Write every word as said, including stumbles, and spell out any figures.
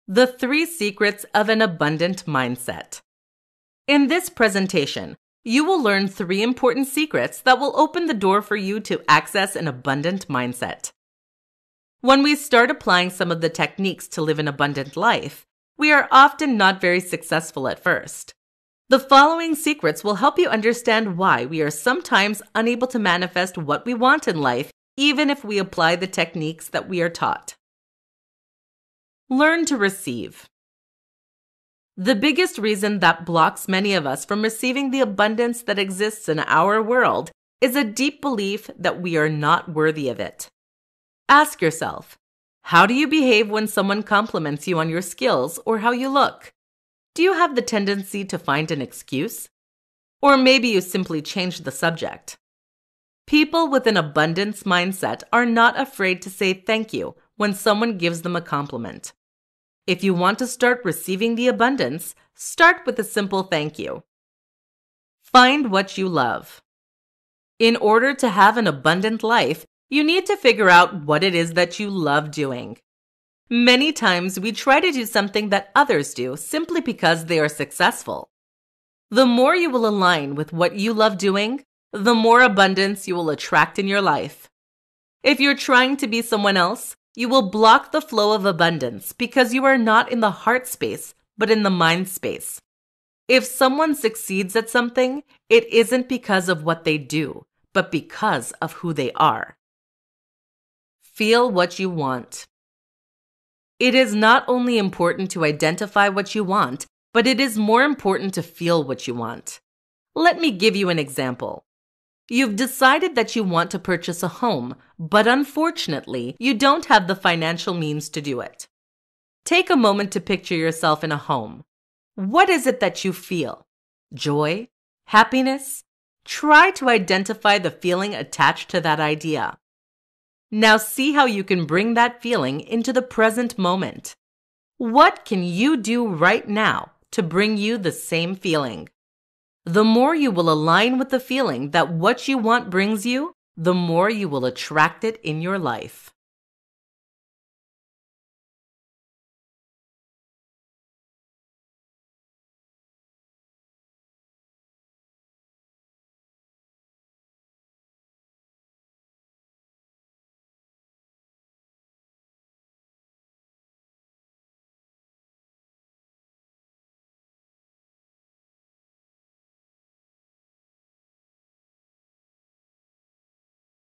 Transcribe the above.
The Three Secrets of an Abundant Mindset. In this presentation, you will learn three important secrets that will open the door for you to access an abundant mindset. When we start applying some of the techniques to live an abundant life, we are often not very successful at first. The following secrets will help you understand why we are sometimes unable to manifest what we want in life, even if we apply the techniques that we are taught. Learn to receive. The biggest reason that blocks many of us from receiving the abundance that exists in our world is a deep belief that we are not worthy of it. Ask yourself, how do you behave when someone compliments you on your skills or how you look? Do you have the tendency to find an excuse? Or maybe you simply change the subject. People with an abundance mindset are not afraid to say thank you when someone gives them a compliment. If you want to start receiving the abundance, start with a simple thank you. Find what you love. In order to have an abundant life, you need to figure out what it is that you love doing. Many times we try to do something that others do simply because they are successful. The more you will align with what you love doing, the more abundance you will attract in your life. If you're trying to be someone else, you will block the flow of abundance because you are not in the heart space, but in the mind space. If someone succeeds at something, it isn't because of what they do, but because of who they are. Feel what you want. It is not only important to identify what you want, but it is more important to feel what you want. Let me give you an example. You've decided that you want to purchase a home, but unfortunately, you don't have the financial means to do it. Take a moment to picture yourself in a home. What is it that you feel? Joy? Happiness? Try to identify the feeling attached to that idea. Now see how you can bring that feeling into the present moment. What can you do right now to bring you the same feeling? The more you will align with the feeling that what you want brings you, the more you will attract it in your life.